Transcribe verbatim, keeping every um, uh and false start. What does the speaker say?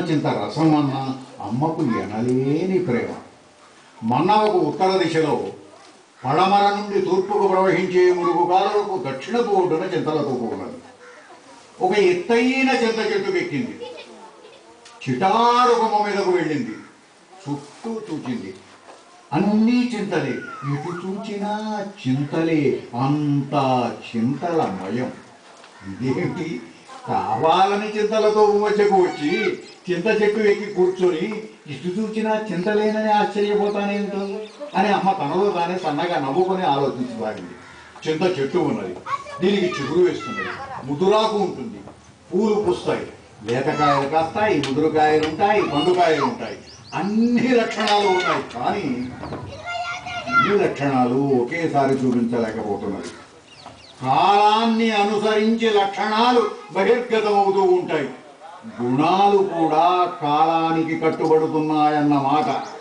చింత రసం అన్న అమ్మకు ఎనలేని ప్రేమ. మన్నవకు ఉత్తర దిశలో పడమర నుండి తూర్పుకు ప్రవహించే మురుగు కాలువకు దక్షిణపు ఒడ్డున చింతలతో ఉన్నది. ఒక ఎత్తైన చింత చెట్టుకెక్కింది. చిటారు కొమ్మ మీదకు వెళ్ళింది. చుట్టూ చూచింది. అన్నీ చింతలే, ఎటు చూచినా చింతలే, అంతా చింతలమయం. ఇదేమిటి, కావాలని చింతలతో మధ్యకు వచ్చి చింత చెట్టు ఎక్కి కూర్చొని ఇటు చూచినా చింతలేనని ఆశ్చర్యపోతానేమిటో అని అమ్మ తనలో తానే సన్నగా నవ్వుకొని ఆలోచించసాగింది. చింత చెట్టు ఉన్నది, దీనికి చిగురు వేస్తున్నది, ముదురాకు ఉంటుంది, పూలు పూస్తాయి, లేతకాయలు కాస్తాయి, ముదురుకాయలు ఉంటాయి, పండుకాయలు ఉంటాయి, అన్ని లక్షణాలు ఉన్నాయి. కానీ అన్ని లక్షణాలు ఒకేసారి చూపించలేకపోతున్నది. కాలాన్ని అనుసరించి లక్షణాలు బహిర్గతమవుతూ ఉంటాయి. గుణాలు కూడా కాలానికి కట్టుబడుతున్నాయన్నమాట.